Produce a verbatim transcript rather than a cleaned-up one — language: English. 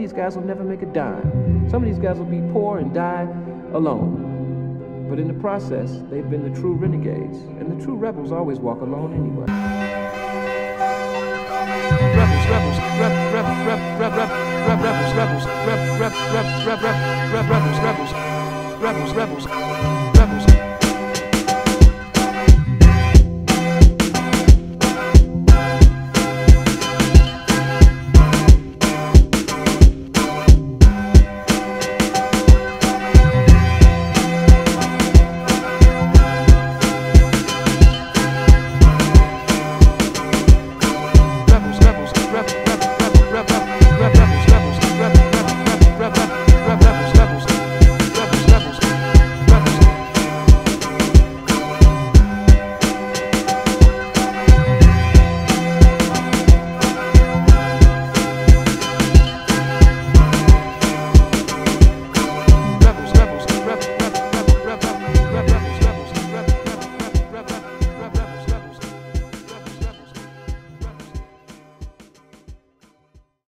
these guys will never make a dime. Some of these guys will be poor and die alone. But in the process, they've been the true renegades. And the true rebels always walk alone anyway. Rebels, rebels, rep, rep, rep, rep, rep, rep, rebels, rebels, rep, rep, rep, rep, rep, rep, rebels, rebels, rebels, rebels.